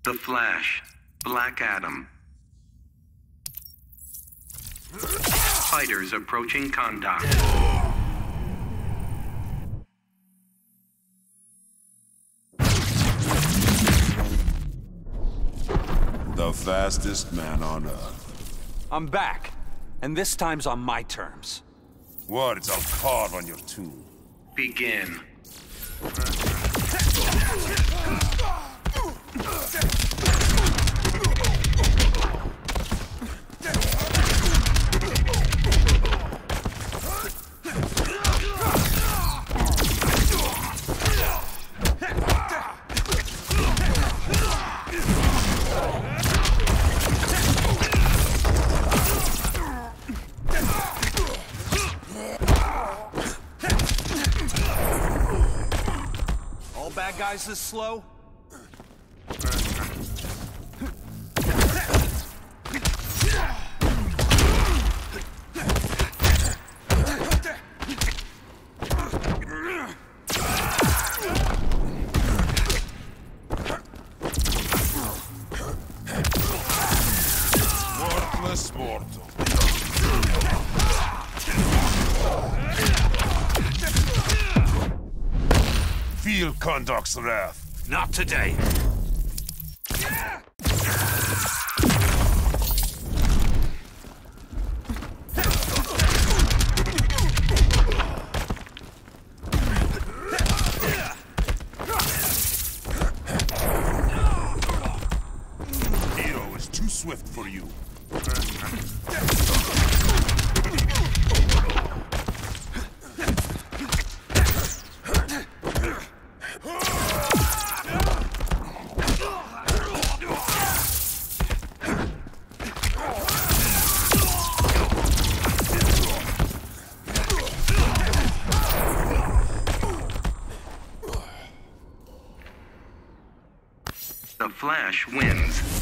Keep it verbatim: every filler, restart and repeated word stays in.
The Flash, Black Adam. Fighters approaching contact. The fastest man on Earth. I'm back, and this time's on my terms. Words I'll carve on your tomb. Begin. All bad guys this slow? Worthless mortal. Feel Conduct's wrath. Not today. Hero is too swift for you. The Flash wins.